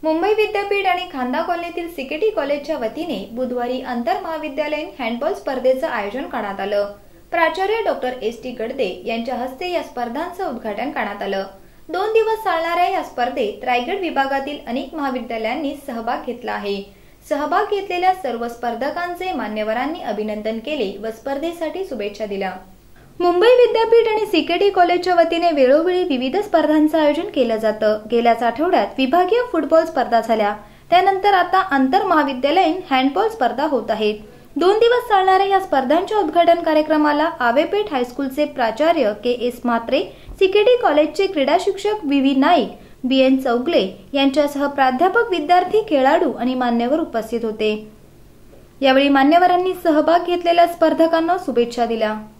मुंबई विद्यापीठ आणि खांदा कॉलनीतील सीकेटी कॉलेजच्या वतीने बुधवारी आंतर महाविद्यालयीन हँडबॉल स्पर्धेचं आयोजन करण्यात आलं। प्राचार्य डॉक्टर एस टी गडदे यांच्या हस्ते या स्पर्धांचं उद्घाटन करण्यात आलं। 2 दिवस चालणाऱ्या या स्पर्धेत रायगड विभागातील अनेक महाविद्यालयांनी सहभाग घेतला आहे। सहभाग घेतलेल्या सर्व स्पर्धकांचे मान्यवरांनी अभिनंदन केले व स्पर्धेसाठी शुभेच्छा दिल्या। मुंबई विद्यापीठ आणि सीकेटी कॉलेजच्या वतीने वेळोवेळी विविध स्पर्धांचं आयोजन केलं जातं। गेल्याच आठवड्यात विभागीय फुटबॉल स्पर्धा झाल्या, त्यानंतर आता आंतर महाविद्यालयीन हँडबॉल स्पर्धा होत आहेत। 2 दिवस चालणाऱ्या या स्पर्धांच्या उद्घाटन कार्यक्रमाला आवेपेठ हायस्कूलचे प्राचार्य के एस म्हात्रे, सीकेटी कॉलेजचे क्रीडा शिक्षक व्ही नाईक, बीएन चौगले यांच्यासह प्राध्यापक, विद्यार्थी, खेळाडू आणि मान्यवर उपस्थित होते। यावेळी मान्यवरांनी सहभाग घेतलेल्या स्पर्धकांना शुभेच्छा दिल्या।